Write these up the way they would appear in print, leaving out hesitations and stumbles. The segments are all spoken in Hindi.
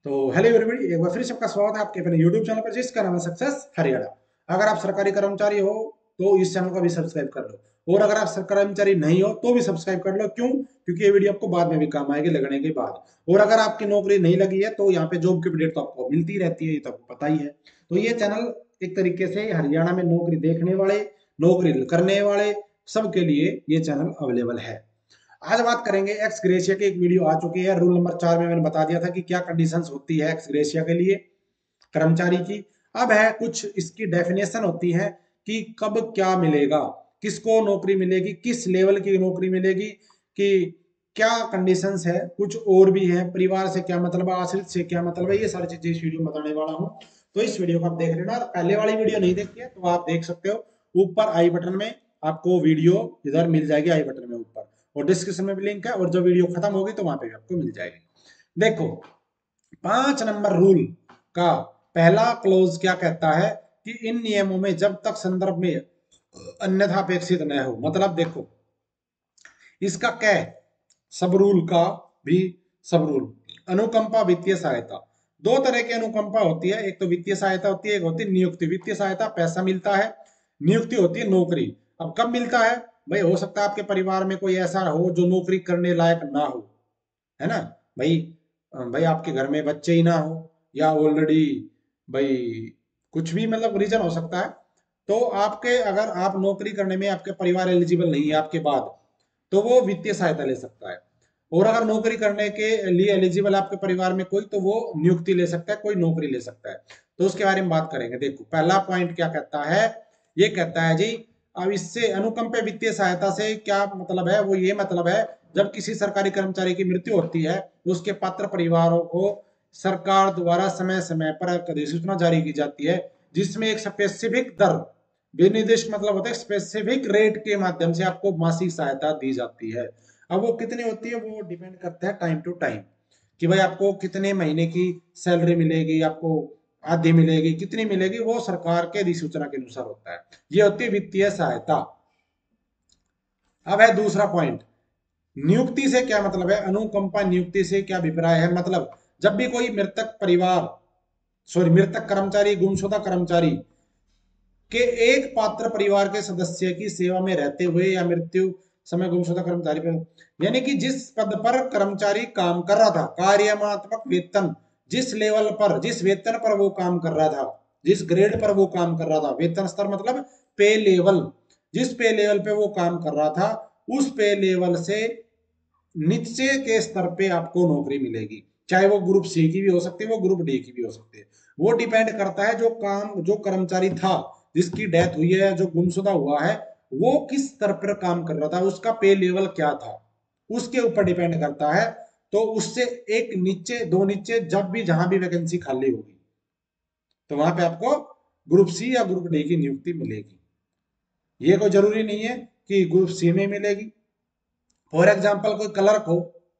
तो हेलो एवरीबॉडी, एक बार फिर सबका स्वागत है आपके अपने यूट्यूब चैनल पर जिसका नाम है सक्सेस हरियाणा। अगर आप सरकारी कर्मचारी हो तो इस चैनल को भी सब्सक्राइब कर लो, और अगर आप सरकारी कर्मचारी नहीं हो तो भी सब्सक्राइब कर लो। क्यों? क्योंकि ये वीडियो आपको बाद में भी काम आएगी लगने के बाद। और अगर आपकी नौकरी नहीं लगी है तो यहाँ पे जॉब की अपडेट तो आपको मिलती रहती है, ये तो आपको पता ही है। तो ये चैनल एक तरीके से हरियाणा में नौकरी देखने वाले, नौकरी करने वाले सबके लिए ये चैनल अवेलेबल है। आज बात करेंगे एक्स ग्रेशिया की। एक वीडियो आ चुकी है, रूल नंबर 4 में मैंने बता दिया था कि क्या कंडीशंस होती है एक्स ग्रेशिया के लिए कर्मचारी की। अब है कुछ इसकी डेफिनेशन होती है कि कब क्या मिलेगा, किसको नौकरी मिलेगी, किस लेवल की नौकरी मिलेगी, कि क्या कंडीशंस है। कुछ और भी है, परिवार से क्या मतलब है, आश्रित से क्या मतलब है, ये सारी चीजें इस वीडियो में बताने वाला हूँ। तो इस वीडियो को आप देख लेना, और पहले वाली वीडियो नहीं देखी है तो आप देख सकते हो। ऊपर आई बटन में आपको वीडियो इधर मिल जाएगी, आई बटन में ऊपर, और डिस्क्रिप्शन में भी लिंक है, और जब वीडियो खत्म होगी तो वहां पे भी आपको मिल जाएगी। देखो, 5 नंबर रूल का पहला क्लोज क्या कहता है कि इन नियमों में जब तक संदर्भ में अन्यथा अपेक्षित न हो। मतलब देखो, इसका क्या है, सब रूल का भी सब रूल। अनुकंपा, वित्तीय सहायता, दो तरह की अनुकंपा होती है। एक तो वित्तीय सहायता होती है, एक होती है नियुक्ति। वित्तीय सहायता पैसा मिलता है, नियुक्ति होती है नौकरी। अब कब मिलता है भाई? हो सकता है आपके परिवार में कोई ऐसा हो जो नौकरी करने लायक ना हो, है ना भाई। भाई आपके घर में बच्चे ही ना हो, या ऑलरेडी भाई कुछ भी मतलब रीजन हो सकता है। तो आपके, अगर आप नौकरी करने में आपके परिवार एलिजिबल नहीं है आपके बाद, तो वो वित्तीय सहायता ले सकता है। और अगर नौकरी करने के लिए एलिजिबल आपके परिवार में कोई, तो वो नियुक्ति ले सकता है, कोई नौकरी ले सकता है। तो उसके बारे में बात करेंगे। देखो, पहला पॉइंट क्या कहता है, ये कहता है जी, अब इससे अनुकंपा वित्तीय सहायता से क्या मतलब है? वो ये मतलब है, जब किसी सरकारी कर्मचारी की मृत्यु होती है तो उसके पात्र परिवारों को सरकार द्वारा समय समय पर अधिसूचना जारी की जाती है, जिसमें एक स्पेसिफिक दर, विनिर्दिष्ट मतलब होता है स्पेसिफिक रेट के माध्यम से आपको मासिक सहायता दी जाती है। अब वो कितनी होती है, वो डिपेंड करता है टाइम टू टाइम, कि भाई आपको कितने महीने की सैलरी मिलेगी, आपको आधी मिलेगी, कितनी मिलेगी, वो सरकार के अधिसूचना के अनुसार होता है। ये होती है वित्तीय सहायता। अब है दूसरा पॉइंट, नियुक्ति से क्या मतलब है, अनुकंपा नियुक्ति से क्या अभिप्राय है। मतलब जब भी कोई मृतक परिवार, सॉरी मृतक कर्मचारी, गुमशुदा कर्मचारी के एक पात्र परिवार के सदस्य की सेवा में रहते हुए या मृत्यु समय गुमशुदा कर्मचारी पर, यानी कि जिस पद पर कर्मचारी काम कर रहा था, कार्यात्मक वेतन, जिस लेवल पर, जिस वेतन पर वो काम कर रहा था, जिस ग्रेड पर वो काम कर रहा था, वेतन स्तर मतलब पे लेवल, जिस पे लेवल पे वो काम कर रहा था, उस पे लेवल से नीचे के स्तर पे आपको नौकरी मिलेगी। चाहे वो ग्रुप सी की भी हो सकती है, वो ग्रुप डी की भी हो सकती है। वो डिपेंड करता है जो काम, जो कर्मचारी था जिसकी डेथ हुई है, जो गुमशुदा हुआ है, वो किस स्तर पर काम कर रहा था, उसका पे लेवल क्या था, उसके ऊपर डिपेंड करता है। तो उससे एक नीचे, दो नीचे, जब भी जहां भी वैकेंसी खाली होगी तो वहां पे आपको ग्रुप सी या ग्रुप डी की नियुक्ति मिलेगी। ये कोई जरूरी नहीं है कि ग्रुप सी में मिलेगी। फॉर एग्जाम्पल, कोई क्लर्क हो,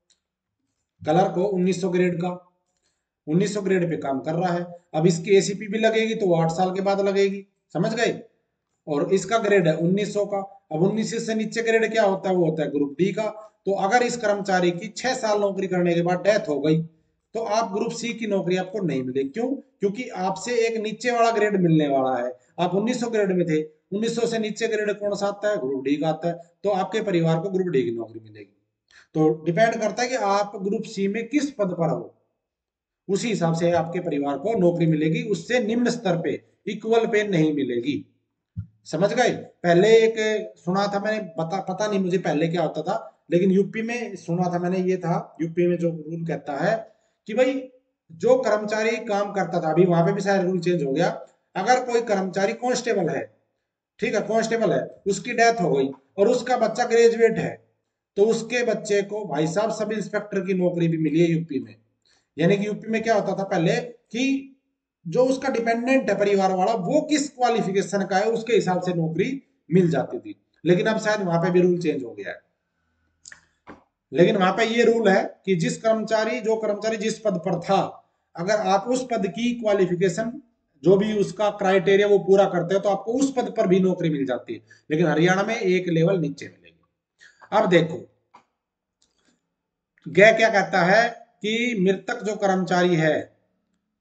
क्लर्क हो 1900 ग्रेड का, 1900 ग्रेड पे काम कर रहा है। अब इसकी एसीपी भी लगेगी तो वो 8 साल के बाद लगेगी, समझ गए। और इसका ग्रेड है 1900 का। अब 1900 से नीचे ग्रेड क्या होता है, वो होता है ग्रुप डी का। तो अगर इस कर्मचारी की 6 साल नौकरी करने के बाद डेथ हो गई तो आप ग्रुप सी की नौकरी आपको नहीं मिलेगी। क्यों? क्योंकि आपसे एक नीचे वाला ग्रेड मिलने वाला है। आप 1900 ग्रेड में थे, 1900 से नीचे ग्रेड कौन सा आता है, ग्रुप डी का आता है। तो आपके परिवार को ग्रुप डी की नौकरी मिलेगी। तो डिपेंड करता है कि आप ग्रुप सी में किस पद पर हो, उसी हिसाब से आपके परिवार को नौकरी मिलेगी। उससे निम्न स्तर पे इक्वल पे नहीं मिलेगी, समझ गए। पहले एक सुना था मैंने, पता नहीं मुझे पहले क्या होता था, लेकिन यूपी में सुना था मैंने, ये था यूपी में जो रूल कहता है कि भाई जो कर्मचारी काम करता था, अभी वहां पे भी शायद रूल चेंज हो गया, अगर कोई कर्मचारी कांस्टेबल है, ठीक है कांस्टेबल है, उसकी डेथ हो गई और उसका बच्चा ग्रेजुएट है, तो उसके बच्चे को भाई साहब सब इंस्पेक्टर की नौकरी भी मिली है यूपी में। यानी कि यूपी में क्या होता था पहले कि जो उसका डिपेंडेंट है परिवार वाला, वो किस क्वालिफिकेशन का है उसके हिसाब से नौकरी मिल जाती थी। लेकिन अब शायद वहां पे भी रूल चेंज हो गया है। लेकिन वहां पे ये रूल है कि जिस कर्मचारी, जो कर्मचारी जिस पद पर था, अगर आप उस पद की क्वालिफिकेशन, जो भी उसका क्राइटेरिया वो पूरा करते हो, तो आपको उस पद पर भी नौकरी मिल जाती है। लेकिन हरियाणा में एक लेवल नीचे मिलेगी। अब देखो, गै क्या कहता है कि मृतक जो कर्मचारी है,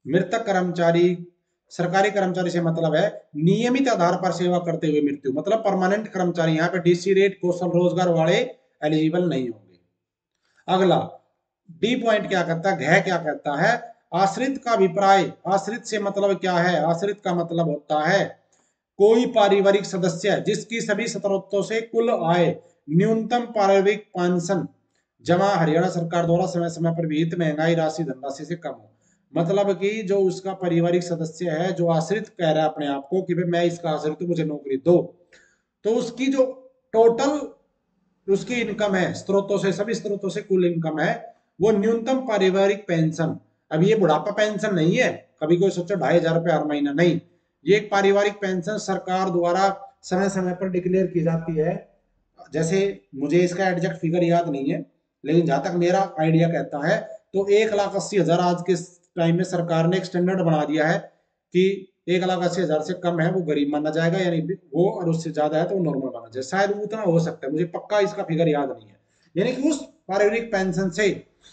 मृतक कर्मचारी, सरकारी कर्मचारी से मतलब है नियमित आधार पर सेवा करते हुए मृत्यु, मतलब परमानेंट कर्मचारी, यहाँ पे डीसी रेट कौशल रोजगार वाले एलिजिबल नहीं होंगे। अगला डी पॉइंट क्या कहता है, घ क्या कहता है, आश्रित का अभिप्राय। आश्रित से मतलब क्या है, आश्रित का मतलब होता है कोई पारिवारिक सदस्य जिसकी सभी स्रोतों से कुल आय न्यूनतम पारिवारिक पेंशन जमा हरियाणा सरकार द्वारा समय समय पर विहित महंगाई राशि धनराशि से कम हो। मतलब कि जो उसका पारिवारिक सदस्य है, जो आश्रित कह रहा है अपने आप को कि भाई मैं इसका आश्रित हूं, मुझे नौकरी दो, तो उसकी जो टोटल उसकी इनकम है स्रोतों से, सभी स्रोतों से कुल इनकम है, वो न्यूनतम पारिवारिक पेंशन, अब ये बुढ़ापा पेंशन नहीं है, कभी कोई सोचो 2,500 रुपये हर महीना, नहीं, ये एक पारिवारिक पेंशन सरकार द्वारा समय समय पर डिक्लेयर की जाती है। जैसे मुझे इसका एग्जैक्ट फिगर याद नहीं है, लेकिन जहां तक मेरा आइडिया कहता है तो 1,80,000 आज के टाइम में सरकार ने एक स्टैंडर्ड बना दिया है कि 1,80,000 से कम है वो गरीब माना जाएगा, यानी वो, और उससे ज्यादा है तो वो नॉर्मल माना जाएगा, शायद उतना हो सकता है, मुझे पक्का इसका फिगर याद नहीं है। यानी कि उस पारिवारिक पेंशन से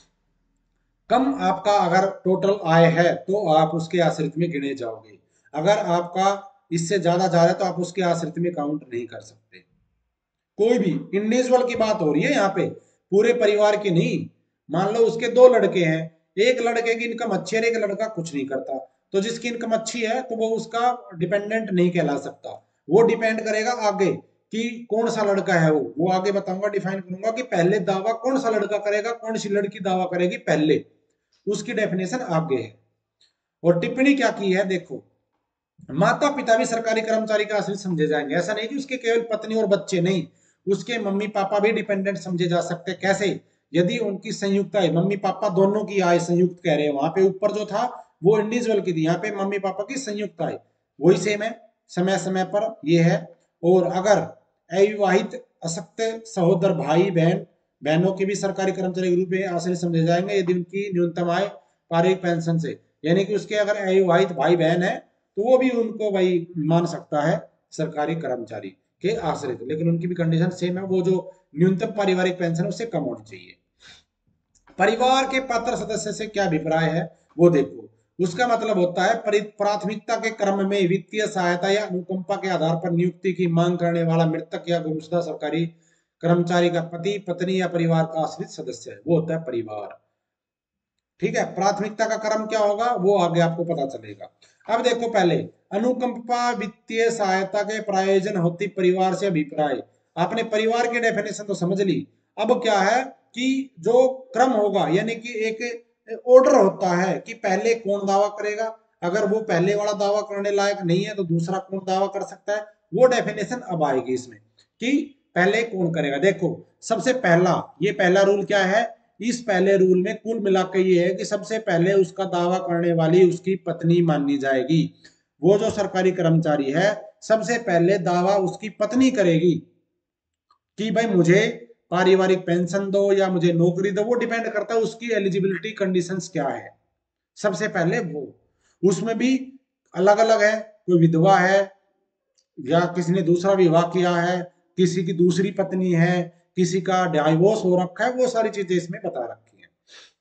कम आपका अगर टोटल आय है तो आप उसके आश्रित में गिने जाओगे, अगर आपका इससे ज्यादा जा रहा है तो आप उसके आश्रित में काउंट नहीं कर सकते। कोई भी इंडिविजुअल की बात हो रही है यहाँ पे, पूरे परिवार की नहीं। मान लो उसके 2 लड़के हैं, एक लड़के की इनकम अच्छी है, एक लड़का कुछ नहीं करता, तो जिसकी इनकम अच्छी है तो वो उसका डिपेंडेंट नहीं कहला सकता, वो डिपेंड करेगा आगे कि कौन सा लड़का है, वो आगे बताऊंगा, डिफाइन करूंगा कि पहले दावा कौन सा लड़का करेगा, कौन सी लड़की दावा करेगी पहले, उसकी डेफिनेशन आगे है। और टिप्पणी क्या की है देखो, माता पिता भी सरकारी कर्मचारी का आश्रित समझे जाएंगे, ऐसा नहीं कि उसके केवल पत्नी और बच्चे नहीं, उसके मम्मी पापा भी डिपेंडेंट समझे जा सकते हैं। कैसे, यदि उनकी संयुक्त आय, मम्मी पापा दोनों की आय संयुक्त कह रहे हैं, वहां पे ऊपर जो था वो इंडिविजुअल की थी, यहाँ पे मम्मी पापा की संयुक्त आय वही सेम है, समय समय पर ये है। और अगर अविवाहित अशक्त सहोदर भाई बहन, बहनों के भी सरकारी कर्मचारी के रूप में आश्रित समझे जाएंगे यदि उनकी न्यूनतम आय पारिवारिक पेंशन से, यानी कि उसके अगर अविवाहित भाई बहन है तो वो भी उनको भाई मान सकता है सरकारी कर्मचारी के आश्रित, लेकिन उनकी भी कंडीशन सेम है, वो जो न्यूनतम पारिवारिक पेंशन उससे कम होनी चाहिए। परिवार के पात्र सदस्य से क्या अभिप्राय है वो देखो, उसका मतलब होता है प्राथमिकता के क्रम में वित्तीय सहायता या अनुकंपा के आधार पर नियुक्ति की मांग करने वाला मृतक या गुमशुदा सरकारी कर्मचारी का पति पत्नी या परिवार का आश्रित सदस्य है, वो होता है परिवार। ठीक है, प्राथमिकता का क्रम क्या होगा वो आगे आपको पता चलेगा। अब देखो पहले अनुकंपा वित्तीय सहायता के प्रायोजन होती परिवार से अभिप्राय, आपने परिवार की डेफिनेशन तो समझ ली। अब क्या है कि जो क्रम होगा, यानी कि एक ऑर्डर होता है कि पहले कौन दावा करेगा, अगर वो पहले वाला दावा करने लायक नहीं है तो दूसरा कौन दावा कर सकता है, वो डेफिनेशन अब आएगी इसमें कि पहले कौन करेगा। देखो सबसे पहला, ये पहला रूल क्या है, इस पहले रूल में कुल मिलाकर ये है कि सबसे पहले उसका दावा करने वाली उसकी पत्नी मानी जाएगी। वो जो सरकारी कर्मचारी है सबसे पहले दावा उसकी पत्नी करेगी कि भाई मुझे पारिवारिक पेंशन दो या मुझे नौकरी दो, वो डिपेंड करता है उसकी एलिजिबिलिटी कंडीशंस क्या है। सबसे पहले वो, उसमें भी अलग अलग है, कोई विधवा है या किसी ने दूसरा विवाह किया है, किसी की दूसरी पत्नी है, किसी का डाइवोर्स हो रखा है, वो सारी चीजें इसमें बता रखी है।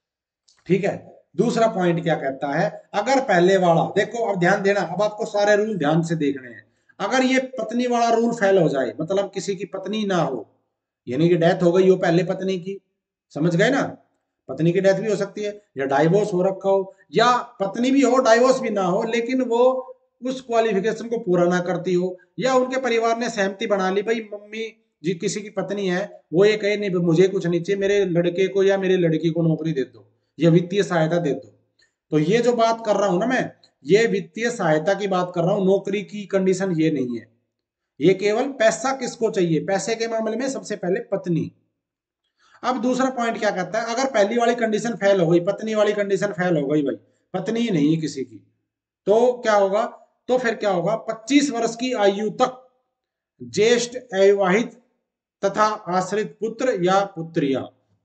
ठीक है, दूसरा पॉइंट क्या कहता है, अगर पहले वाला, देखो अब ध्यान देना, अब आपको सारे रूल ध्यान से देखने हैं। अगर ये पत्नी वाला रूल फेल हो जाए, मतलब किसी की पत्नी ना हो, यानी कि डेथ हो गई हो पहले पत्नी की, समझ गए ना, पत्नी की डेथ भी हो सकती है, या डाइवोर्स हो रखा हो, या पत्नी भी हो डाइवोर्स भी ना हो लेकिन वो उस क्वालिफिकेशन को पूरा ना करती हो, या उनके परिवार ने सहमति बना ली, भाई मम्मी जी किसी की पत्नी है, वो ये कहे नहीं मुझे कुछ नहीं चाहिए, मेरे लड़के को या मेरी लड़की को नौकरी दे दो या वित्तीय सहायता दे दो, तो ये जो बात कर रहा हूं ना मैं, ये वित्तीय सहायता की बात कर रहा हूं, नौकरी की कंडीशन ये नहीं है, ये केवल पैसा किसको चाहिए, पैसे के मामले में सबसे पहले पत्नी। अब दूसरा पॉइंट क्या कहता है, अगर पहली वाली कंडीशन फेल हो गई, पत्नी वाली कंडीशन फेल हो गई, भाई पत्नी ही नहीं है किसी की, तो क्या होगा, तो फिर क्या होगा, 25 वर्ष की आयु तक ज्येष्ठ अविवाहित तथा आश्रित पुत्र या पुत्रियां,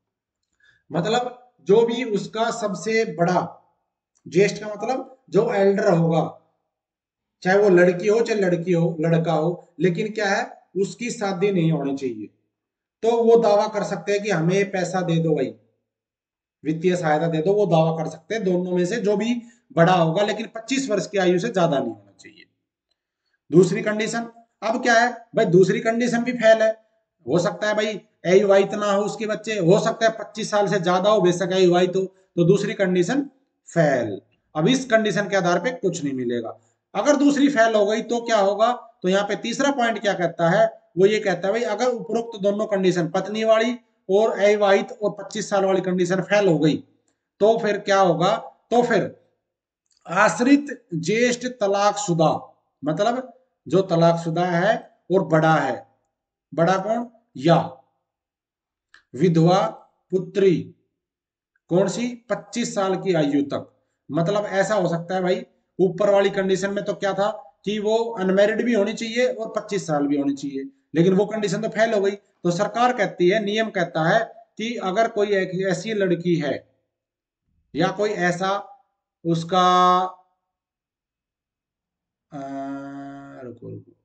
मतलब जो भी उसका सबसे बड़ा, ज्येष्ठ का मतलब जो एल्डर होगा, चाहे वो लड़की हो चाहे लड़की हो लड़का हो, लेकिन क्या है उसकी शादी नहीं होनी चाहिए, तो वो दावा कर सकते हैं कि हमें पैसा दे दो भाई, वित्तीय सहायता दे दो, वो दावा कर सकते हैं दोनों में से जो भी बड़ा होगा, लेकिन 25 वर्ष की आयु से ज्यादा नहीं होना चाहिए। दूसरी कंडीशन, अब क्या है भाई, दूसरी कंडीशन भी फेल है। हो सकता है भाई अविवाहित ना हो उसके बच्चे, हो सकता है 25 साल से ज्यादा हो, बेशक अविवाहित हो, तो दूसरी कंडीशन फेल। अब इस कंडीशन के आधार पे कुछ नहीं मिलेगा। अगर दूसरी फेल हो गई तो क्या होगा, तो यहाँ पे तीसरा पॉइंट क्या कहता है, वो ये कहता है भाई अगर उपरोक्त दोनों कंडीशन, पत्नी वाली और अविवाहित और 25 साल वाली कंडीशन फेल हो गई, तो फिर क्या होगा, तो फिर आश्रित ज्येष्ठ तलाकशुदा, मतलब जो तलाकशुदा है और बड़ा है, बड़ा कौन, या विधवा पुत्री, कौन सी, 25 साल की आयु तक। मतलब ऐसा हो सकता है भाई, ऊपर वाली कंडीशन में तो क्या था कि वो अनमैरिड भी होनी चाहिए और 25 साल भी होनी चाहिए, लेकिन वो कंडीशन तो फेल हो गई। तो सरकार कहती है, नियम कहता है कि अगर कोई एक ऐसी लड़की है या कोई ऐसा उसका रुको रुको,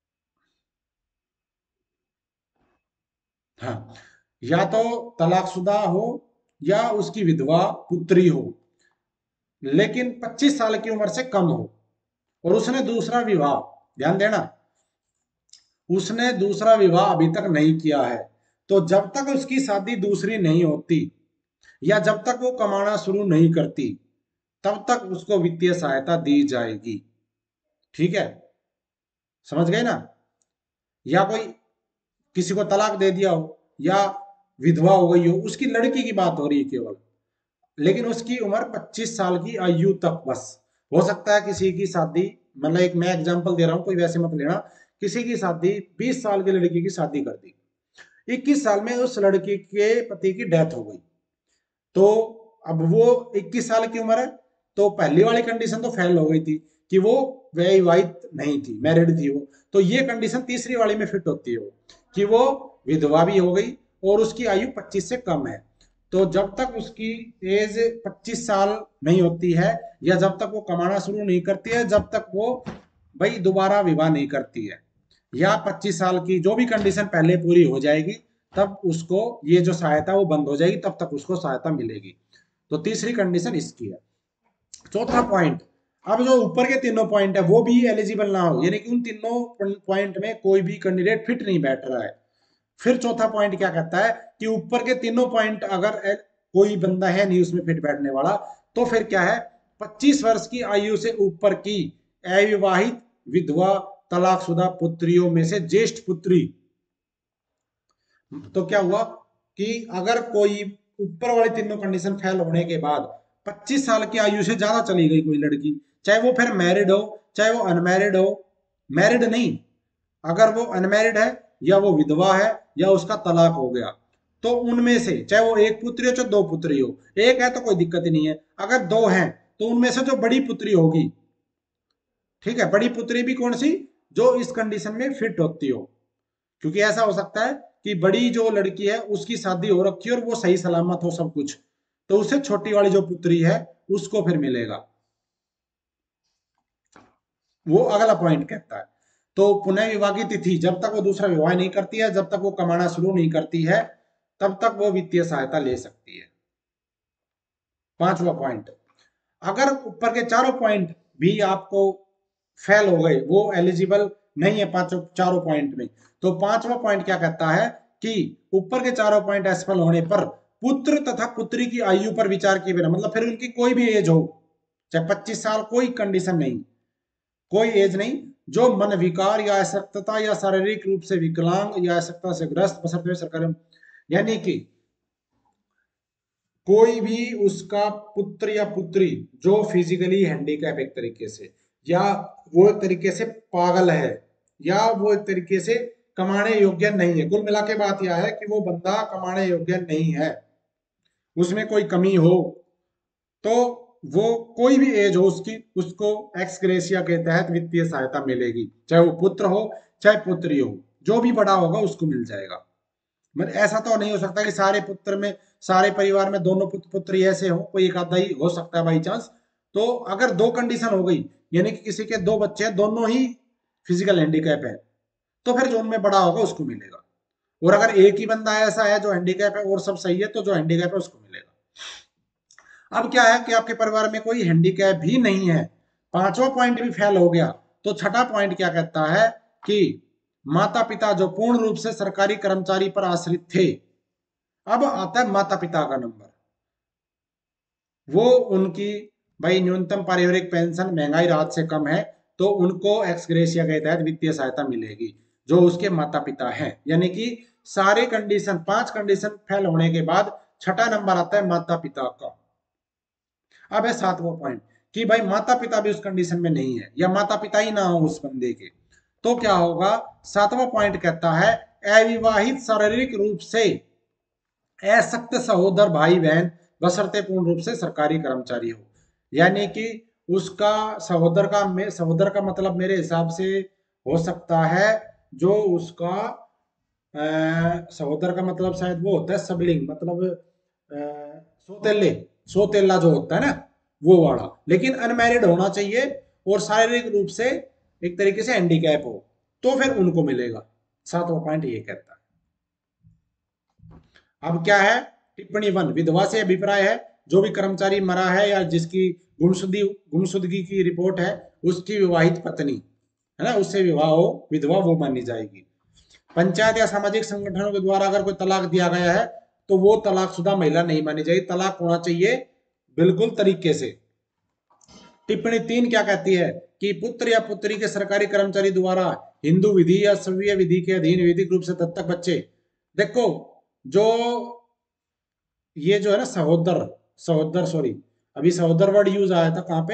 हाँ, या तो तलाकशुदा हो या उसकी विधवा पुत्री हो, लेकिन 25 साल की उम्र से कम हो, और उसने दूसरा विवाह, ध्यान देना, उसने दूसरा विवाह अभी तक नहीं किया है, तो जब तक उसकी शादी दूसरी नहीं होती या जब तक वो कमाना शुरू नहीं करती, तब तक उसको वित्तीय सहायता दी जाएगी। ठीक है, समझ गए ना। या कोई किसी को तलाक दे दिया हो या विधवा हो गई हो, उसकी लड़की की बात हो रही है केवल, लेकिन उसकी उम्र 25 साल की आयु तक बस। हो सकता है किसी की शादी, मतलब एक मैं एग्जांपल दे रहा हूं, कोई वैसे मत लेना, किसी की शादी 20 साल की लड़की की शादी कर दी, 21 साल में उस लड़की के पति की डेथ हो गई, तो अब वो 21 साल की उम्र है, तो पहली वाली कंडीशन तो फेल हो गई थी कि वो विवाहित नहीं थी, मैरिड थी वो, तो ये कंडीशन तीसरी वाली में फिट होती है वो, कि वो विधवा भी हो गई और उसकी आयु 25 से कम है। तो जब तक उसकी एज 25 साल नहीं होती है या जब तक वो कमाना शुरू नहीं करती है, जब तक वो भाई दोबारा विवाह नहीं करती है, या 25 साल की जो भी कंडीशन पहले पूरी हो जाएगी, तब उसको ये जो सहायता वो बंद हो जाएगी, तब तक उसको सहायता मिलेगी। तो तीसरी कंडीशन इसकी है। चौथा पॉइंट, अब जो ऊपर के तीनों पॉइंट है वो भी एलिजिबल ना हो, यानी कि उन तीनों पॉइंट में कोई भी कैंडिडेट फिट नहीं बैठ रहा है। फिर चौथा पॉइंट क्या कहता है कि ऊपर के तीनों पॉइंट अगर कोई बंदा है नहीं उसमें फिट बैठने वाला, तो फिर क्या है, 25 वर्ष की आयु से ऊपर की अविवाहित, विधवा, तलाकशुदा पुत्रियों में से ज्येष्ठ पुत्री, तो क्या हुआ कि अगर कोई ऊपर वाली तीनों कंडीशन फेल होने के बाद 25 साल की आयु से ज्यादा चली गई कोई लड़की, चाहे वो फिर मैरिड हो चाहे वो अनमैरिड हो, मैरिड नहीं, अगर वो अनमैरिड है या वो विधवा है या उसका तलाक हो गया, तो उनमें से चाहे वो एक पुत्री हो चाहे दो पुत्री हो, एक है तो कोई दिक्कत ही नहीं है, अगर दो हैं तो उनमें से जो बड़ी पुत्री होगी, ठीक है, बड़ी पुत्री भी कौन सी, जो इस कंडीशन में फिट होती हो, क्योंकि ऐसा हो सकता है कि बड़ी जो लड़की है उसकी शादी हो रखी है और वो सही सलामत हो सब कुछ, तो उसे छोटी वाली जो पुत्री है उसको फिर मिलेगा। वो अगला पॉइंट कहता है। तो पुनः विवाह की तिथि, जब तक वो दूसरा विवाह नहीं करती है, जब तक वो कमाना शुरू नहीं करती है, तब तक वो वित्तीय सहायता ले सकती है। पांचवा पॉइंट, अगर ऊपर के चारों पॉइंट भी आपको फेल हो गए, वो एलिजिबल नहीं है पांचों चारों पॉइंट में, तो पांचवा पॉइंट क्या कहता है कि ऊपर के चारों पॉइंट असफल होने पर पुत्र तथा पुत्री की आयु पर विचार किए बिना, मतलब फिर उनकी कोई भी एज हो, चाहे 25 साल, कोई कंडीशन नहीं, कोई एज नहीं, जो मन विकार या अशक्तता या शारीरिक रूप से विकलांग या अशक्तता से ग्रस्त, बशर्ते सरकार, यानी कि कोई भी उसका पुत्र या पुत्री जो फिजिकली हैंडीकैप एक तरीके से, या वो एक तरीके से पागल है, या वो एक तरीके से कमाने योग्य नहीं है, कुल मिला के बात यह है कि वो बंदा कमाने योग्य नहीं है, उसमें कोई कमी हो, तो वो कोई भी एज हो उसकी, उसको एक्स ग्रेशिया के तहत वित्तीय सहायता मिलेगी, चाहे वो पुत्र हो चाहे पुत्री हो, जो भी बड़ा होगा उसको मिल जाएगा। मतलब ऐसा तो नहीं हो सकता कि सारे पुत्र में, सारे परिवार में दोनों पुत्र पुत्री ऐसे हो, कोई एक आधा ही हो सकता है बाई चांस। तो अगर दो कंडीशन हो गई, यानी कि किसी के दो बच्चे हैं, दोनों ही फिजिकल हैंडीकैप है, तो फिर जो उनमें बड़ा होगा उसको मिलेगा। और अगर एक ही बंदा ऐसा है जो हैंडीकैप है और सब सही है, तो जो हैंडीकैप है उसको मिलेगा। अब क्या है कि आपके परिवार में कोई हैंडीकैप भी नहीं है, पांचवा पॉइंट भी फेल हो गया, तो छठा पॉइंट क्या कहता है कि माता पिता जो पूर्ण रूप से सरकारी कर्मचारी पर आश्रित थे। अब आता है माता पिता का नंबर, वो उनकी भाई न्यूनतम पारिवारिक पेंशन महंगाई राहत से कम है, तो उनको एक्स ग्रेशिया के तहत वित्तीय सहायता मिलेगी, जो उसके माता पिता हैं। यानी कि सारे कंडीशन, 5 कंडीशन फेल होने के बाद छठा नंबर आता है माता पिता का। अब है सातवां पॉइंट कि भाई माता पिता भी उस कंडीशन में नहीं है, या माता पिता ही ना हो उस बंदे के, तो क्या होगा। सातवां पॉइंट कहता है अविवाहित शारीरिक रूप से असक्त सहोदर भाई बहन बशर्ते पूर्ण रूप से सरकारी कर्मचारी हो। यानी कि उसका सहोदर का मतलब मेरे हिसाब से हो सकता है जो उसका सहोदर का मतलब शायद वो होता है सबलिंग, मतलब सोतेले, सोतेला जो होता है ना वो वाला, लेकिन अनमैरिड होना चाहिए और शारीरिक रूप से एक तरीके से हैंडीकैप हो, तो फिर उनको मिलेगा। सातवां पॉइंट ये कहता है। अब क्या है, टिप्पणी 1, विधवा से अभिप्राय है जो भी कर्मचारी मरा है या जिसकी गुमशुदगी की रिपोर्ट है, उसकी विवाहित पत्नी है ना, उससे विवाह हो, विधवा वो मानी जाएगी। पंचायत या सामाजिक संगठनों के द्वारा अगर कोई तलाक दिया गया है तो वो तलाकशुदा महिला नहीं मानी जाएगी, तलाक होना चाहिए बिल्कुल तरीके से। टिप्पणी 3 क्या कहती है कि पुत्र या पुत्री के सरकारी कर्मचारी द्वारा हिंदू विधि या स्वीय विधि के अधीन विधिक रूप से दत्तक बच्चे। देखो, जो ये जो है ना सहोदर, सहोदर सॉरी, अभी सहोदर वर्ड यूज आया था कहाँ पे,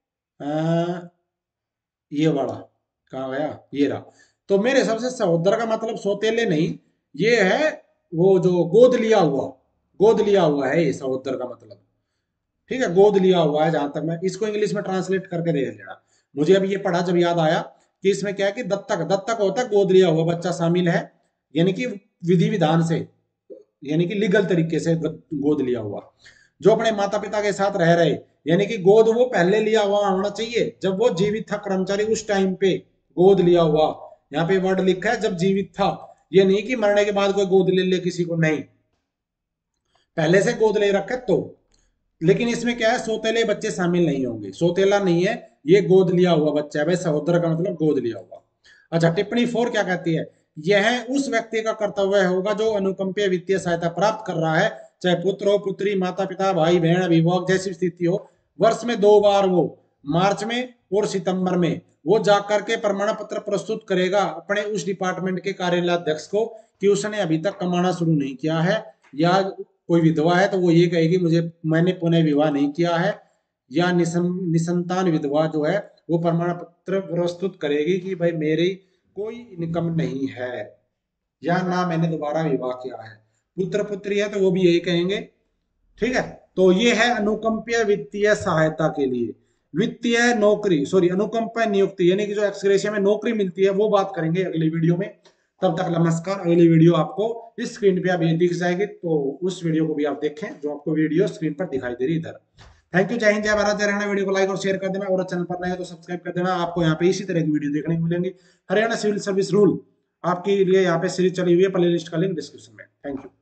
ये वाला कहाँ गया, ये रहा। तो मेरे हिसाब से सहोदर का मतलब सौतेले नहीं, ये है वो जो गोद लिया हुआ, गोद लिया हुआ है ये सहोदर का मतलब। ठीक है, गोद लिया हुआ है, जहां तक मैं इसको इंग्लिश में ट्रांसलेट करके देख लेना। मुझे अभी ये पढ़ा जब याद आया कि इसमें क्या है कि दत्तक, दत्तक होता है गोद लिया हुआ बच्चा शामिल है, यानी कि विधि विधान से, यानी कि लीगल तरीके से गोद लिया हुआ, जो अपने माता पिता के साथ रह रहे, यानी कि गोद वो पहले लिया हुआ होना चाहिए जब वो जीवित था कर्मचारी, उस टाइम पे गोद लिया हुआ। यहाँ पे वर्ड लिखा है जब जीवित था, ये नहीं कि मरने के बाद कोई गोद ले ले किसी को, नहीं, पहले से गोद ले रखा तो। लेकिन इसमें क्या है, सौतेले बच्चे शामिल नहीं होंगे, सौतेला नहीं है, ये गोद लिया हुआ बच्चा है भाई, सहोदर का मतलब गोद लिया हुआ। अच्छा, टिप्पणी 4 क्या कहती है, यह उस व्यक्ति का कर्तव्य होगा जो अनुकंपीय वित्तीय सहायता प्राप्त कर रहा है, चाहे पुत्र हो, पुत्री, माता पिता, भाई बहन, अभिभावक जैसी स्थिति हो, वर्ष में 2 बार वो मार्च में और सितंबर में वो जाकर के प्रमाण पत्र प्रस्तुत करेगा अपने उस डिपार्टमेंट के कार्यालय अध्यक्ष को कि उसने अभी तक कमाना शुरू नहीं किया है, या कोई विधवा है तो वो ये कहेगी मुझे, मैंने पुनः विवाह नहीं किया है, या निसंतान विधवा जो है वो प्रमाण पत्र प्रस्तुत करेगी कि भाई मेरी कोई इनकम नहीं है, या ना मैंने दोबारा विवाह किया है। पुत्र पुत्री है तो वो भी यही कहेंगे। ठीक है, तो ये है अनुकंपीय वित्तीय सहायता के लिए। वित्तीय नौकरी, सॉरी अनुकंपा नियुक्ति, यानी कि जो एक्सग्रेशिया में नौकरी मिलती है वो बात करेंगे अगली वीडियो में। तब तक नमस्कार। अगली वीडियो आपको इस स्क्रीन पे अभी दिख जाएगी, तो उस वीडियो को भी आप देखें जो आपको वीडियो स्क्रीन पर दिखाई दे रही इधर। थैंक यू, जय हिंद, जय भारत, जय हरियाणा। वीडियो को लाइक और शेयर कर देना, और चैनल पर नए हो तो सब्सक्राइब कर देना। आपको यहाँ पे इसी तरह की वीडियो देखने को मिलेंगी। हरियाणा सिविल सर्विस रूल आपके लिए यहाँ पे सीरीज चली हुई है, प्ले लिस्ट का लिंक डिस्क्रिप्शन में। Thank you.